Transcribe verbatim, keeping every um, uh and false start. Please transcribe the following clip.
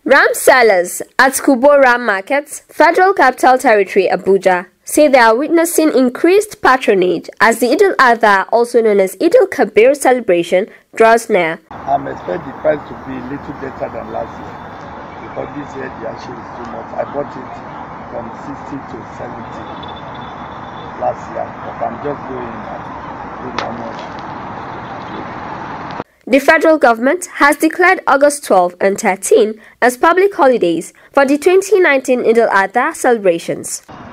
Ram sellers at Kubgo Ram Market, Federal Capital Territory Abuja, say they are witnessing increased patronage as the Eid-al-Adha, also known as Eid-al-Kabir celebration, draws near. I'm expecting the price to be a little better than last year because this year the action is too much. I bought it from sixty to seventy last year, but I'm just going and doing how much. The federal government has declared August twelfth and thirteenth as public holidays for the twenty nineteen Eid-al-Adha celebrations.